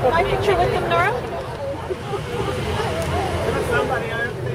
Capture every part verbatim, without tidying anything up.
take my picture with them, Nora? Somebody, I don't think.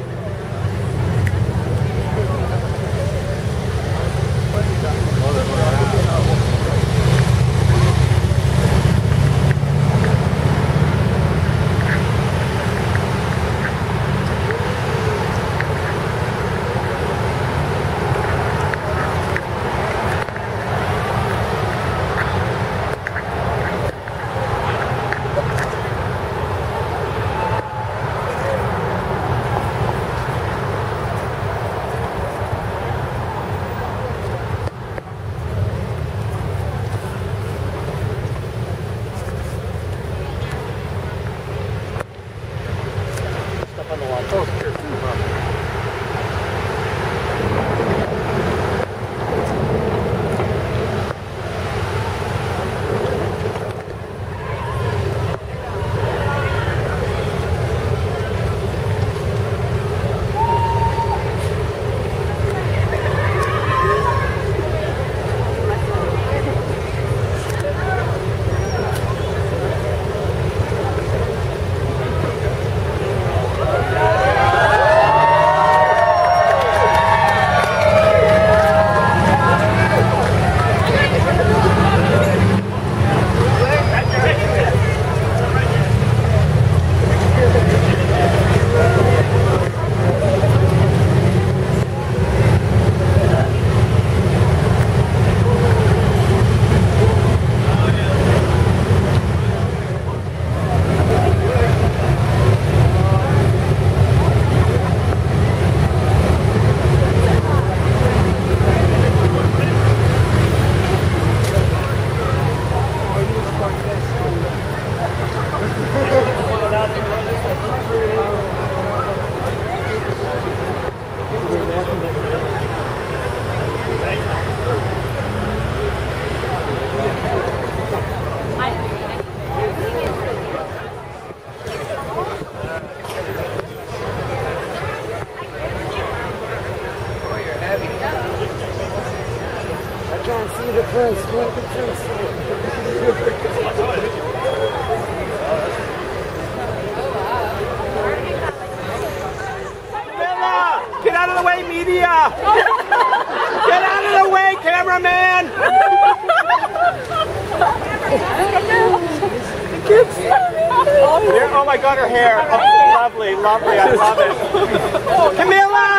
I can't see the prince. Look at the prince. Camilla! Get out of the way, media! Get out of the way, cameraman! Oh my god, her hair. Oh, lovely, lovely. I love it. Camilla!